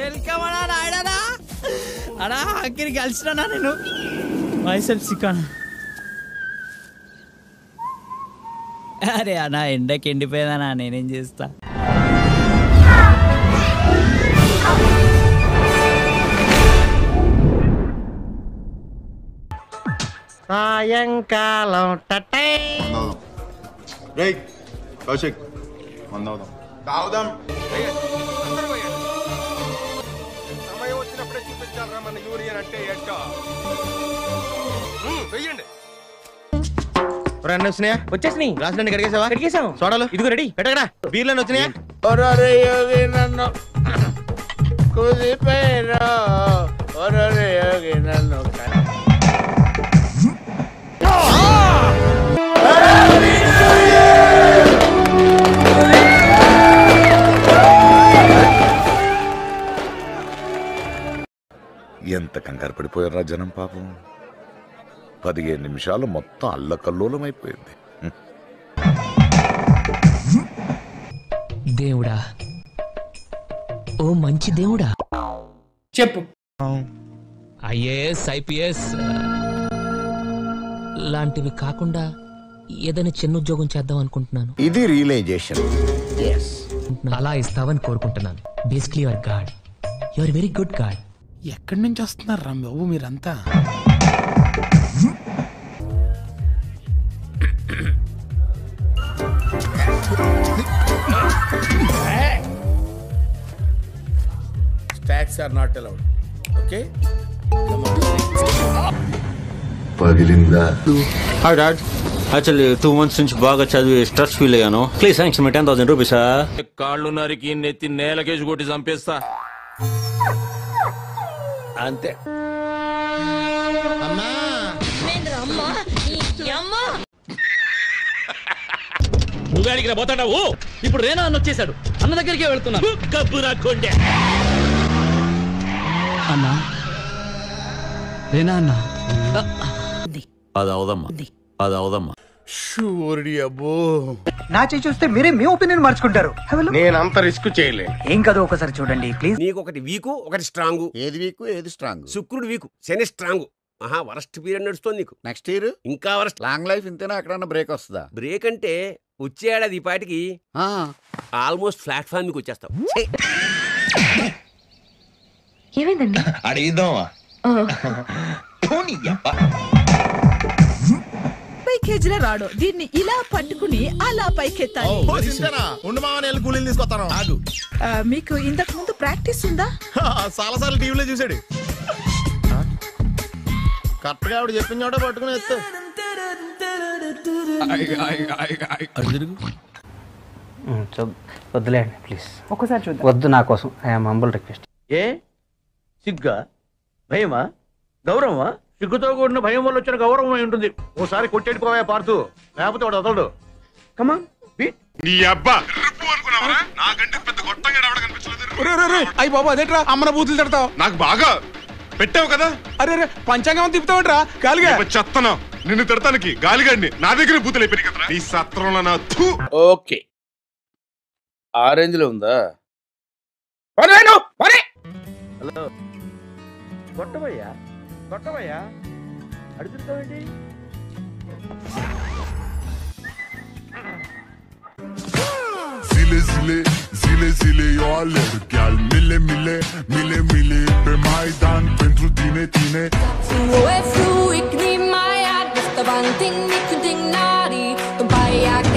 Welcome అన్నా నాయనా అన్నా అక్కడికి కలిసినా నేను మైసెల్ఫ్ సిక్కాను. అరే అన్నా ఎండకి ఎండిపోయేదన్నా నేనేం చేస్తా. సాయంకాలం కౌశిక్ మందవుదాం తాగుదాం. సమయం వచ్చినప్పుడే చూపించాలరా మన యూరియన్ అంటే ఏంటో. వెయ్యండి. వచ్చినాయా? వచ్చేసినాయి. గ్లాస్ రండి కడిగేసావా? కడిగేసాం. సోడాలు ఇదిగో రెడీ. పెట్టగడా బీర్లను వచ్చినాయా? నన్ను కుదిపోయినా నన్ను ఎంత కంగారు పడిపోయారా జనం పాపం. 15 నిమిషాలు మొత్తం అల్లకల్లోలం అయిపోయింది. దేవుడా, ఓ మంచి దేవుడా, చెప్పు. ఐఏఎస్ ఐపీఎస్ లాంటివి కాకుండా ఏదైనా చిన్న ఉద్యోగం చేద్దాం అనుకుంటున్నాను. ఇది రియలైజేషన్. అలా ఇస్తావని కోరుకుంటున్నాను. Basically your god, your very good god. ఎక్కడి నుంచి వస్తున్నారు రా బాబు మీరంతా? Stacks are not allowed. Okay? పగిలిందా? హాయ్ డాడ్, యాక్చువల్లీ 2 months నుంచి బాగా చదివి స్ట్రెస్ ఫీల్ అయ్యాను. Please sanction me 10,000 rupees. కాళ్ళు నరికి నెత్తి నేలకేసి కొట్టి చంపేస్తా అంతే. నువ్వు అడిగిన పోతాడావు. ఇప్పుడు రేనా అన్న వచ్చేసాడు. అన్న దగ్గరికి వెళ్తున్నాను. కబ్బు రాకుండే అన్నా రేనా అన్నా అది అవదమ్మా, అది అవదమ్మా. షూరి అబ్బో. నా చేయి చూస్తే మీరే మీ ఒపీనియన్ మార్చుకుంటారు. నేను అంత రిస్క్ చేయలే. ఏం కాదు, ఒకసారి చూడండి ప్లీజ్. నీకు ఒకటి వీకు ఒకటి స్ట్రాంగ్. ఏది వీకు ఏది స్ట్రాంగ్? శుక్రుడు వీకు, శని స్ట్రాంగ్. వరస్ట్ పీరియడ్ నడుస్తుంది నీకు. నెక్స్ట్ ఇయర్ ఇంకా వరస్ట్. లాంగ్ లైఫ్ ఇంతేనా? అక్కడ బ్రేక్ వస్తుందా? బ్రేక్ అంటే వచ్చే ఏడాది ఈ పాటికి ఆల్మోస్ట్ ప్లాట్ఫామ్ మీకు వచ్చేస్తావు. ఏమైందండి? అడిగిద్దామా? కేజీల రాడు దీన్ని ఇలా పట్టుకుని అలా పైకెత్తాలి. కూలీలు తీసుకొస్తాను. ఆగు. మీకు ఇంతకు ముందు ప్రాక్టీస్ ఉందా? చాలా సార్లు టీవీలో చూసాడు. కరెక్ట్ గా ఆవిడ చెప్పిన చోట పట్టుకుని ఎత్తు. వద్దులేండి ప్లీజ్, ఒక్కసారి చూద్దాం. వద్దు, నా కోసం ఐఎమ్ హంబుల్ రిక్వెస్ట్. ఏ సిగ్గా, భయమా, గౌరవమా? సిగ్గుతో కూడిన భయం వల్ల వచ్చిన గౌరవం అయి ఉంటుంది. ఓసారి కొట్టేడిపోయా పార్తు, లేకపోతే వాడు వదలడు. Come on beat. నీ అబ్బా అనుకున్నావరా? నాకంటే పెద్ద గొట్టంగా ఎవడ కనిపించలేదు. అయ్యి బాబు అదేట్రా అమ్మన బూతులు తిడతావు? నాకు బాగా పెట్టావు కదా. అరే రే పంచాంగం తిప్పుతావుట్రా గాలిగా చెత్తనా నిన్ను తిడతానికి గాలిగాడిని నా దగ్గర బూతులు అయిపోయి కదా. ఈ సత్రంలో నా ఓకే, ఆరెంజ్ లో ఉందా? హలో, కొట్టవయ్యా కొట్టవయ్యా, అడుగుతావేంటి? Zile zile, zile zile eu alerg Chiar mile mile, mile mile Pe Maidan pentru tine, tine Du är fru, ikke lige mig. Det står bare en ting, vi kunne dinge nærdig. Du bare jeg